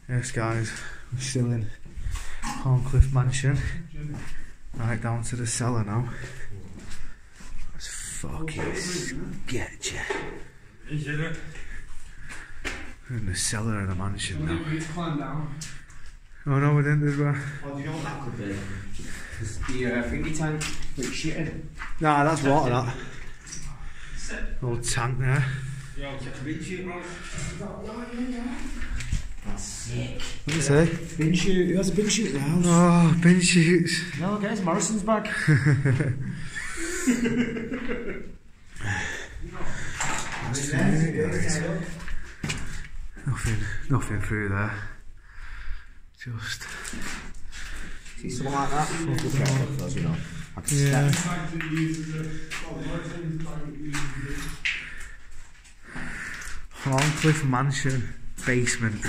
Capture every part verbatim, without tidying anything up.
Yes guys, we're still in Horncliffe Mansion. Right down to the cellar now. Let's fucking sketchy. We're in the cellar of the mansion now. Oh no, we didn't, did we? What do you know what that could be? The uh, thingy tank, like shitting. Nah, that's water, that. Old tank there. That's sick. What did you say? Bin shoot, who has a bin shoot in the house? Oh, bin shoots. No, guys, Morrison's back. Nothing, nothing through there. Just. See something like that? As you know. I can Yeah. step. Horncliffe Mansion basement.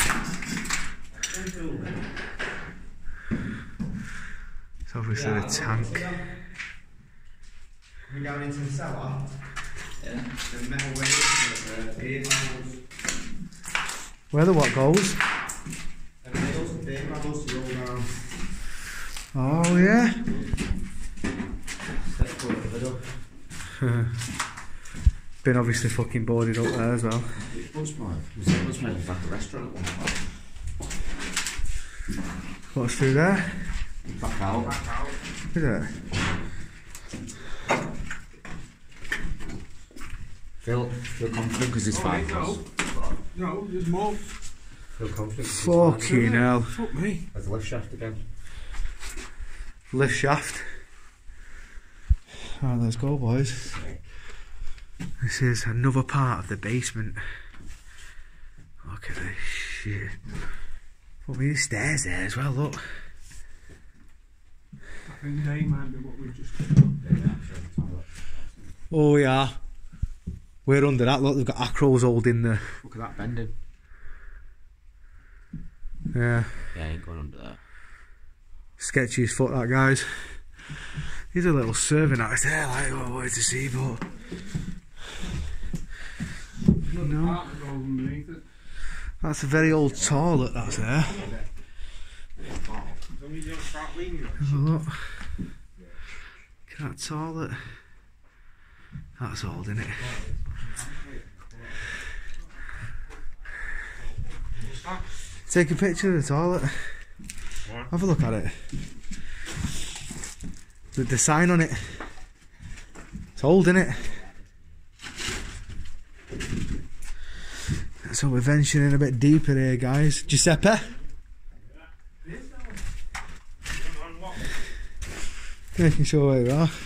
It's obviously the tank. Coming down into the cellar. Yeah. The metal waves, the beer barrels. Where the what goes? The nails, the beer barrels to roll down. Oh yeah. Let's go to the middle. Been obviously fucking boarded up there as well. It was mine. It was mine like a restaurant at one point. What's through there? Back out. Back out. Is it? Feel, feel confident because it's five plus. No, there's more. Feel confident. Fucking hell. Fuck me. There's a lift shaft again. Lift shaft. Alright, let's go boys. This is another part of the basement. Look at this shit. Put me the stairs there as well, look. I think they might be what we've just done. Oh yeah. We're under that, look, they've got acros holding the... Look at that bending. Yeah. Yeah, I ain't going under there. Sketchy as fuck, that, guys. He's a little serving out there, like, what I wanted to see, but... No. That's a very old toilet, that's there. Have a look. Look at that toilet. That's old, isn't it? Take a picture of the toilet. Have a look at it. The, the sign on it. It's old, isn't it? So we're venturing a bit deeper here, guys. Giuseppe? Making sure where we are.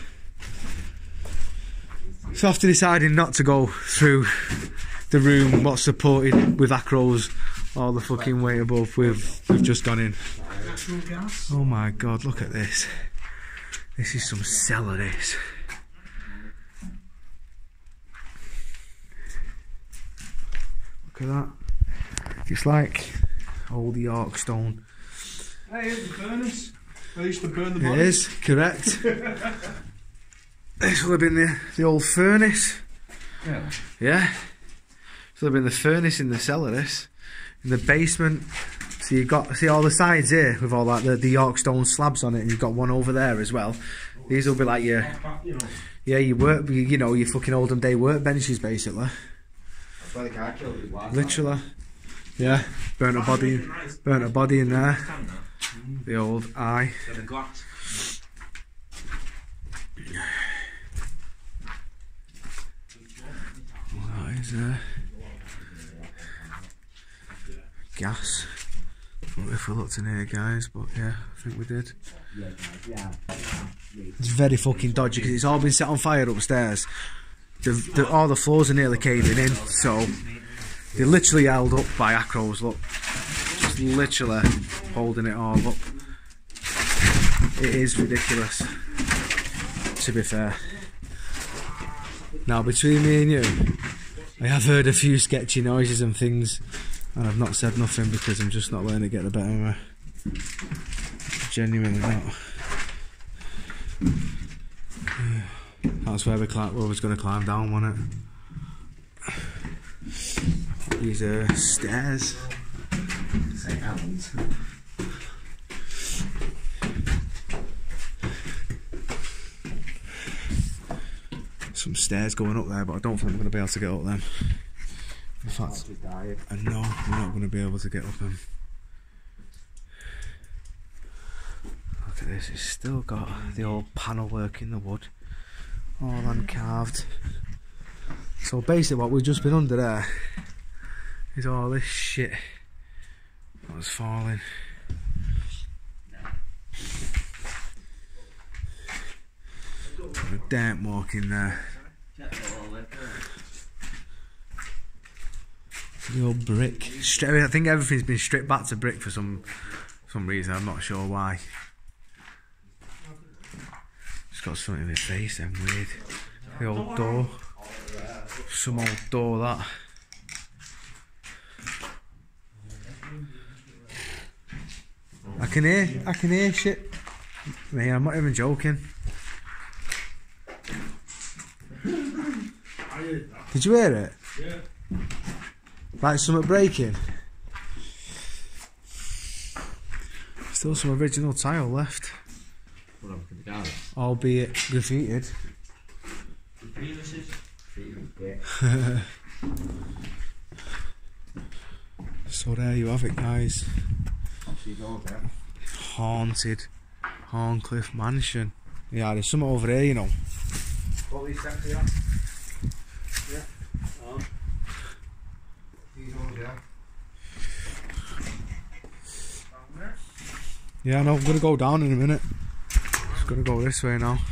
So after deciding not to go through the room what's supported with acros all the fucking way above, we've, we've just gone in. Oh my god, look at this. This is some cellar, this. Look at that. It's like old York stone. Hey, here's the furnace. They used to burn the It bodies. is, correct. This will have been the, the old furnace. Yeah. Yeah. This will have been the furnace in the cellar, this. In the basement. So you've got, see all the sides here with all that, the, the York stone slabs on it, and you've got one over there as well. These will be like your, yeah, your work, you know, your fucking olden day work benches basically. That's why the guy killed his wife. Literally. Yeah. Burnt a body, burnt a body in there. The old eye. What is there? Gas. I don't know if we looked in here, guys, but yeah, I think we did. It's very fucking dodgy because it's all been set on fire upstairs. The, the, all the floors are nearly caving in, so they're literally held up by acros, look. Just literally holding it all up. It is ridiculous, to be fair. Now, between me and you, I have heard a few sketchy noises and things, and I've not said nothing because I'm just not letting it get the better of me. Genuinely not. That's where we, climb, we was going to climb down, wasn't it? These uh, stairs. can't. Some stairs going up there, but I don't think I'm going to be able to get up them. In fact, I know I'm not going to be able to get up them. Look at this, it's still got the old panel work in the wood, all hand carved. So basically what we've just been under there is all this shit that was falling. A damp walk in there. The old brick. I think everything's been stripped back to brick for some some reason. I'm not sure why. Just got something in his face then, weird. The old door. Some old door that. I can hear, I can hear shit. Man, I'm not even joking. Did you hear it? Yeah. Like something breaking. Still some original tile left. What happened to the garden? Albeit graffitied. So there you have it, guys. Haunted Horncliffe Mansion. Yeah, there's something over here, you know. What these steps here? Yeah. Oh. These ones, yeah. Yeah, no, I'm gonna go down in a minute. Just gonna go this way now.